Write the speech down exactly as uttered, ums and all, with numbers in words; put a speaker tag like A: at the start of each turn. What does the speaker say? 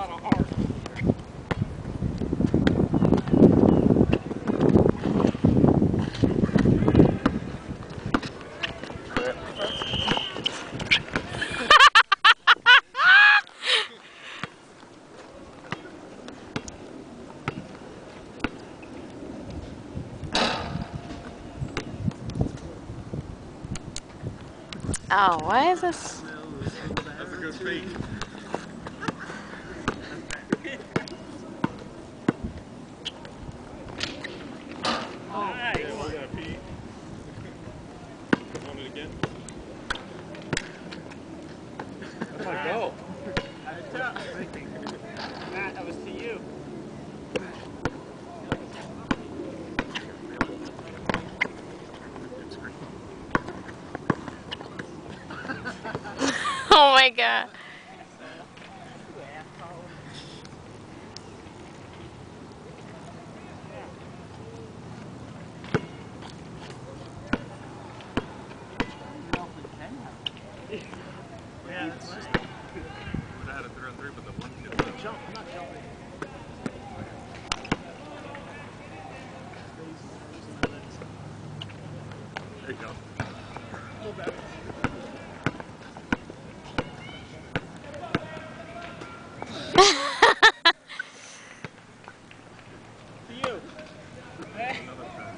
A: lot of heart.
B: Oh, why is this?
A: That's a good feat. Nice. Yeah, look at that, Pete. Want it again? That's my goal. Matt, that was to you.
B: Oh my god.
A: Yeah, that's just. I had a three on three, but the one kid jump. I'm not jumping. There you go. A little better. To you. Another time.